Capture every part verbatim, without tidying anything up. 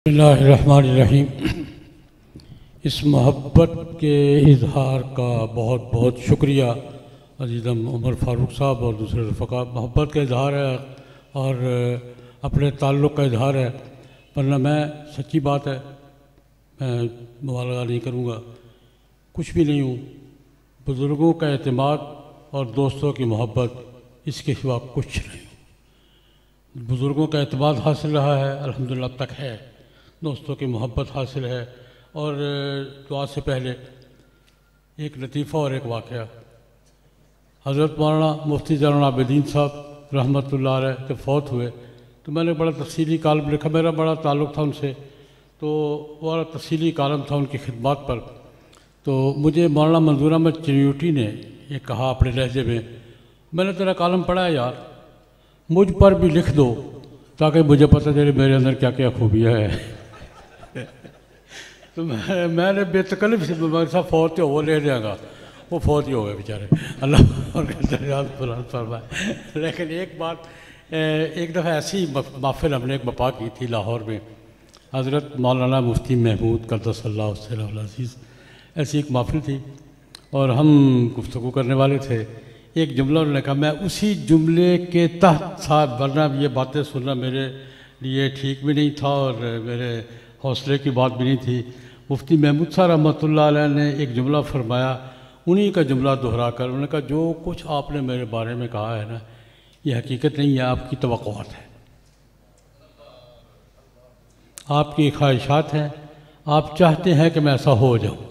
بسم اللہ الرحمن الرحیم۔ اس محبت کے اظہار کا بہت بہت شکریہ عزیزم عمر فاروق صاحب اور دوسرے رفقا۔ محبت کا اظہار ہے اور اپنے تعلق کا اظہار ہے، ورنہ میں سچی بات ہے میں مبالغہ نہیں کروں گا، کچھ بھی نہیں ہوں۔ بزرگوں کا اعتماد اور دوستوں کی محبت، اس کے سوا کچھ نہیں ہوں۔ بزرگوں کا اعتماد حاصل رہا ہے، الحمدللہ اب تک ہے، دوستوں کی محبت حاصل ہے۔ اور دعا سے پہلے ایک لطیفہ اور ایک واقعہ۔ حضرت مولانا مفتی زین العابدین صاحب رحمۃ اللہ علیہ جب فوت ہوئے تو میں نے بڑا تفصیلی کالم لکھا، میرا بڑا تعلق تھا ان سے، تو بڑا تفصیلی کالم تھا ان کی خدمات پر۔ تو مجھے مولانا منظور احمد چنیوٹی نے یہ کہا اپنے لہجے میں، میں نے تیرا کالم پڑھا ہے یار، مجھ پر بھی لکھ دو تاکہ مجھے پتہ چلے میرے اندر کیا کیا خوبیاں ہیں۔ تو میں میں نے بے تکلف سے صاحب فوت ہو وہ لے دیا گا، وہ فوت ہی ہو گئے بیچارے، اللہ فرمائے۔ لیکن ایک بات، ایک دفعہ ایسی محفل ہم نے ایک بپا کی تھی لاہور میں، حضرت مولانا مفتی محمود قدس اللہ سرہ العزیز، ایسی ایک محفل تھی اور ہم گفتگو کرنے والے تھے۔ ایک جملہ انہوں نے کہا، میں اسی جملے کے تحت تھا، ورنہ یہ باتیں سننا میرے لیے ٹھیک بھی نہیں تھا اور میرے حوصلے کی بات بھی نہیں تھی۔ مفتی محمود صاحب رحمۃ اللہ علیہ نے ایک جملہ فرمایا، انہی کا جملہ دہرا کر انہوں نے کہا، جو کچھ آپ نے میرے بارے میں کہا ہے نا، یہ حقیقت نہیں ہے، آپ کی توقعات ہیں، آپ کی خواہشات ہیں، آپ چاہتے ہیں کہ میں ایسا ہو جاؤں،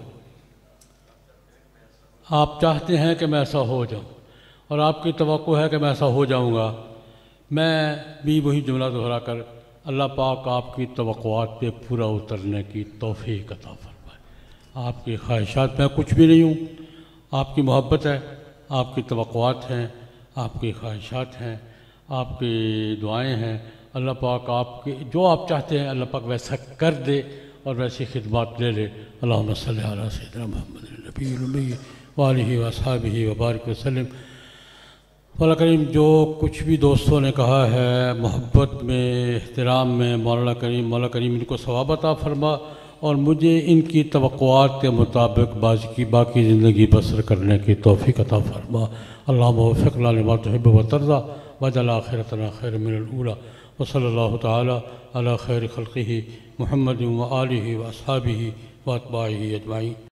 آپ چاہتے ہیں کہ میں ایسا ہو جاؤں اور آپ کی توقع ہے کہ میں ایسا ہو جاؤں گا۔ میں بھی وہی جملہ دہرا کر اللہ پاک آپ کی توقعات پہ پورا اترنے کی توفیق عطا فرمائے۔ آپ کی خواہشات میں کچھ بھی نہیں ہوں، آپ کی محبت ہے، آپ کی توقعات ہیں، آپ کی خواہشات ہیں، آپ کی دعائیں ہیں، اللہ پاک آپ کے جو آپ چاہتے ہیں اللہ پاک ویسا کر دے اور ویسی خدمات لے لے۔ اللہم صلی علی سیدنا محمد النبی الامی وآلہ واصحابہ وبارک وسلم۔ مولا کریم جو کچھ بھی دوستوں نے کہا ہے محبت میں، احترام میں، مولانا کریم مولا کریم ان کو ثواب عطا فرما اور مجھے ان کی توقعات کے مطابق باز کی باقی زندگی بسر کرنے کی توفیق عطا فرما۔ اللہم وفقنا لما تحب و ترضى واجعل آخرتنا خیر من الاولی وصلی اللہ تعالی علی خیر خلقہ محمد وآلہ واصحابہ واتباعہ اجمعین۔